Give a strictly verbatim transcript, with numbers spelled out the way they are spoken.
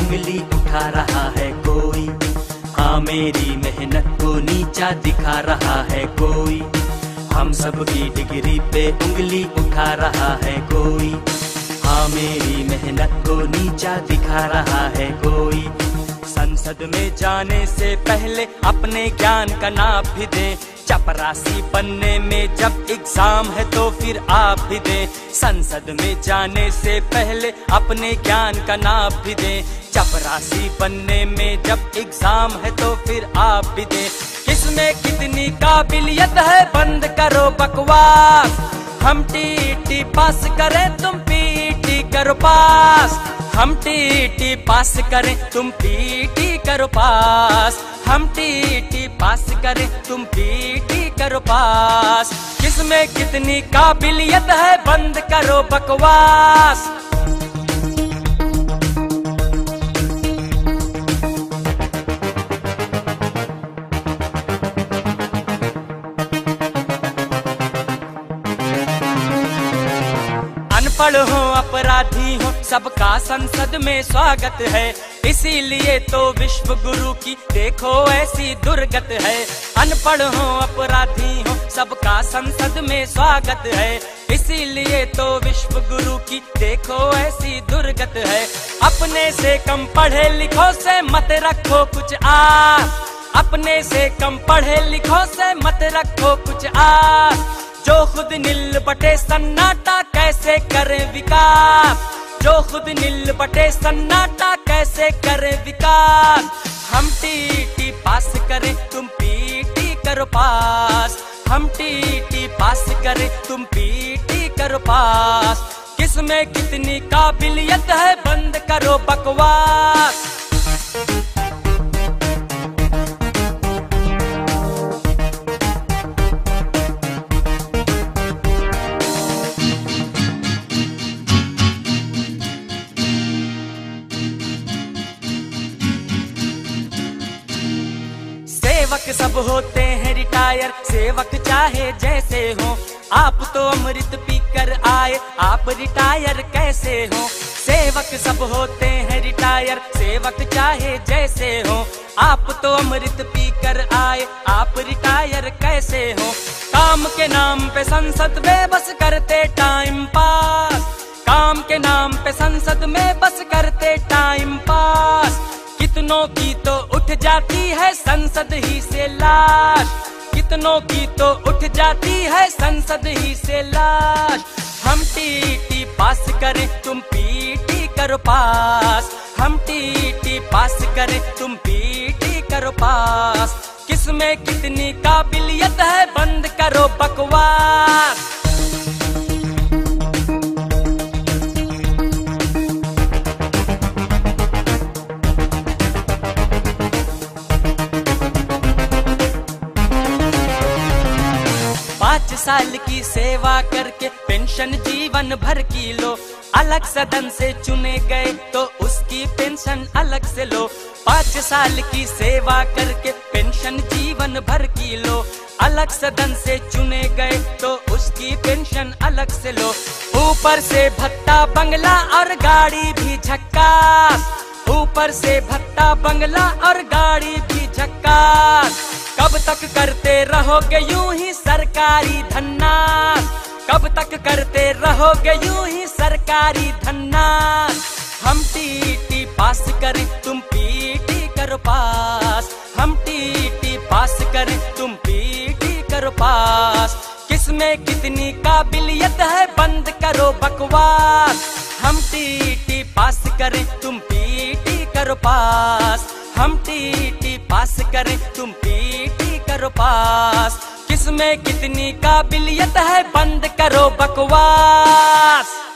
उंगली उठा रहा है कोई। हाँ मेरी मेहनत को नीचा दिखा रहा है कोई। हम सब की डिग्री पे उंगली उठा रहा है कोई। हाँ मेरी मेहनत को नीचा दिखा रहा है कोई। संसद में जाने से पहले अपने ज्ञान का नाप भी दे। चपरासी बनने में जब एग्जाम है तो फिर आप भी दे। संसद में जाने से पहले अपने ज्ञान का नाप भी दे। चपरासी बनने में जब एग्जाम है तो फिर आप भी दे। किसमें कितनी काबिलियत है बंद करो बकवास। हम टीटी पास करें तुम पीटी करो पास। हम टीटी पास करें तुम पीटी करो पास। हम टीटी पास करें तुम पीटी करो पास। किसमें कितनी काबिलियत है बंद करो बकवास। अनपढ़ हो अपराधी हो सबका संसद में स्वागत है। इसीलिए तो विश्व गुरु की देखो ऐसी दुर्गत है। अनपढ़ हो अपराधी हो सबका संसद में स्वागत है। इसीलिए तो विश्व गुरु की देखो ऐसी दुर्गत है। अपने से कम पढ़े लिखो से मत रखो कुछ आस। अपने से कम पढ़े लिखो से मत रखो कुछ आस। जो खुद नील बटे सन्नाटा कैसे करे विकास। जो खुद नील बटे सन्नाटा कैसे करे विकास। हम टीटी पास करें तुम पीटी करो पास। हम टीटी पास करें तुम पीटी करो पास। किसमें कितनी काबिलियत है बंद करो बकवास। सेवक सब होते हैं रिटायर सेवक चाहे जैसे हो। आप तो अमृत पीकर आए आप रिटायर कैसे हो। सेवक सब होते हैं रिटायर सेवक चाहे जैसे हो। आप तो अमृत पीकर आए आप रिटायर कैसे हो। काम के नाम पे संसद में बस करते टाइम पास। काम के नाम पे संसद में बस करते टाइम पास। कितनों की तो उठ जाती है संसद ही से लाश। कितनों की तो उठ जाती है संसद ही से लाश। हम टीटी पास करें तुम पीटी करो पास। हम टीटी पास करें तुम पीटी करो पास। किसमें कितनी काबिलियत है बंद करो बकवास। पाँच साल की सेवा करके पेंशन जीवन भर की लो। अलग सदन से चुने गए तो उसकी पेंशन अलग से लो। पाँच साल की सेवा करके पेंशन जीवन भर की लो। अलग सदन से चुने गए तो उसकी पेंशन अलग से लो। ऊपर से भत्ता बंगला और गाड़ी भी झक्कास। ऊपर से भत्ता बंगला और गाड़ी भी झक्कास। कब तक करते रहोगे यूं ही सरकारी धन्नास। कब तक करते रहोगे यूं ही सरकारी धन्नास। हम टीटी पास करें तुम पीटी करो पास। हम टीटी पास करें तुम पीटी करो पास। किसमें कितनी काबिलियत है बंद करो बकवास। हम टीटी पास करें तुम पीटी करो पास। हम टीटी पास करें तुम पीटी करो पास। किसमें कितनी काबिलियत है बंद करो बकवास।